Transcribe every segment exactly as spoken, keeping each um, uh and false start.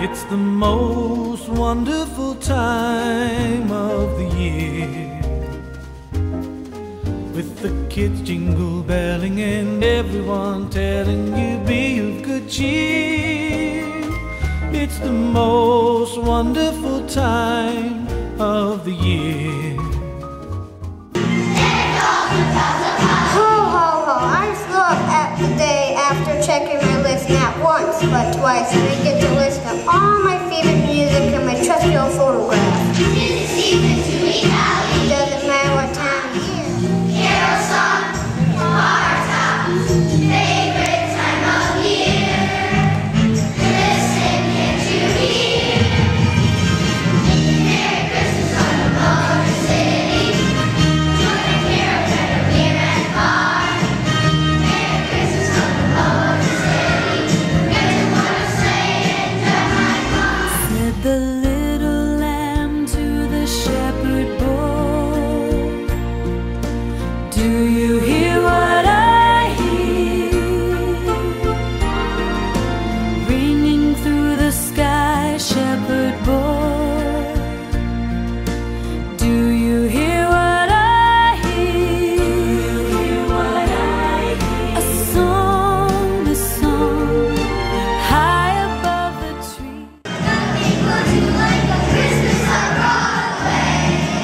It's the most wonderful time of the year, with the kids jingle belling and everyone telling you be of good cheer. It's the most wonderful time of the year. Ho, ho, ho. I just look at the day after checking my list not once but twice, and I get to list of all my favorite music and my trusty old photograph. Tis the season to be happy. It doesn't matter what time of year. Carol song, our top favorite time of year. Listen, can't you hear? Merry Christmas on the Motor City. Children carol better near and far. Merry Christmas on the Motor City. Get to wanna say and drive my car. Said the little lamb to the shepherd boy, do you hear what I hear? Ringing through the sky, shepherd boy, do you hear what I hear? A song, a song, high above the tree. Nothing would you like a Christmas on Broadway.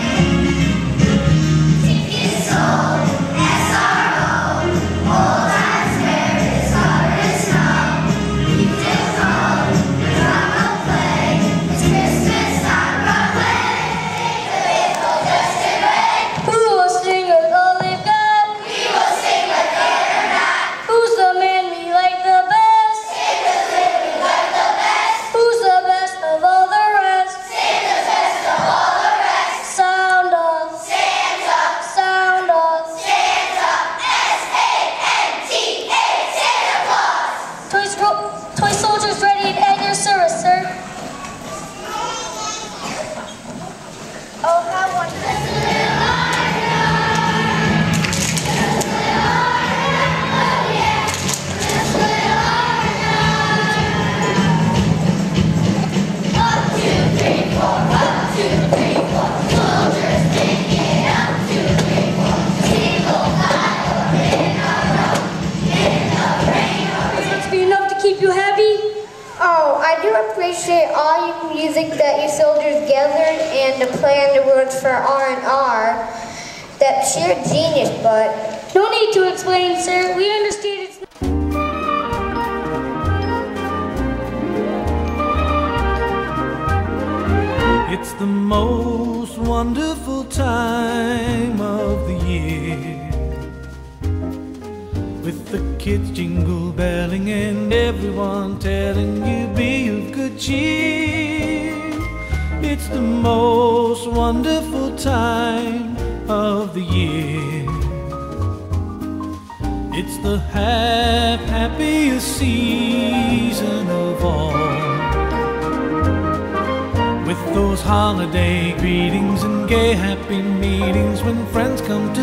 Tickets sold, S R O. Old times where it's hard as snow. You did roll, the drama play. It's Christmas on Broadway. The faithful dressed in red. Who will sing with all they've got? We will sing with it or not. Who's the man we like the best? Santa's it we like the best. Who's the best of all the rest? Santa's best of all the rest. Sound off, Santa, sound off. Santa, S A N T A, Santa Claus. Toy, scro- toy soldiers ready and at your service, sir. Oh, how wonderful. Up, two, three, four. Up, two, three, four. Soldiers singing. Up, two, three, four. Single file in a row. In the rain or Must be enough to keep you happy. Oh, I do appreciate all your music that you soldiers gathered and to play on the words for R and R. That's sheer genius, but No need to explain, sir. We understand it's It's the most wonderful time of the year, with the kids jingle belling and everyone telling you be of good cheer. It's the most wonderful time of the year. It's the hap happiest season of all, with those holiday greetings and gay happy meetings when friends come